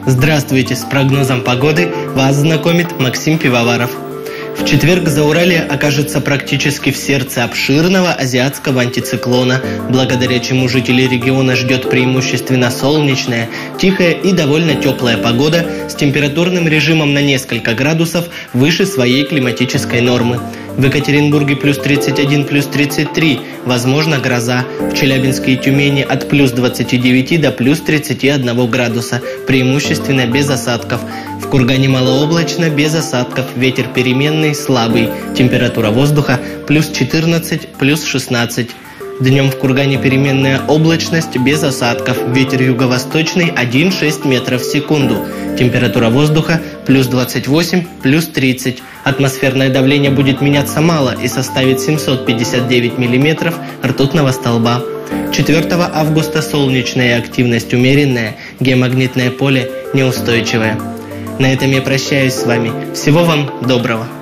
Здравствуйте! С прогнозом погоды вас знакомит Максим Пивоваров. В четверг Зауралье окажется практически в сердце обширного азиатского антициклона, благодаря чему жителей региона ждет преимущественно солнечная, тихая и довольно теплая погода с температурным режимом на несколько градусов выше своей климатической нормы. В Екатеринбурге плюс 31, плюс 33, возможно гроза. В Челябинске и Тюмени от плюс 29 до плюс 31 градуса, преимущественно без осадков. В Кургане малооблачно, без осадков, ветер переменный, слабый. Температура воздуха плюс 14, плюс 16. Днем в Кургане переменная облачность, без осадков, ветер юго-восточный 1,6 метров в секунду. Температура воздуха плюс 28, плюс 30. Атмосферное давление будет меняться мало и составит 759 миллиметров ртутного столба. 4 августа солнечная активность умеренная, геомагнитное поле неустойчивое. На этом я прощаюсь с вами. Всего вам доброго.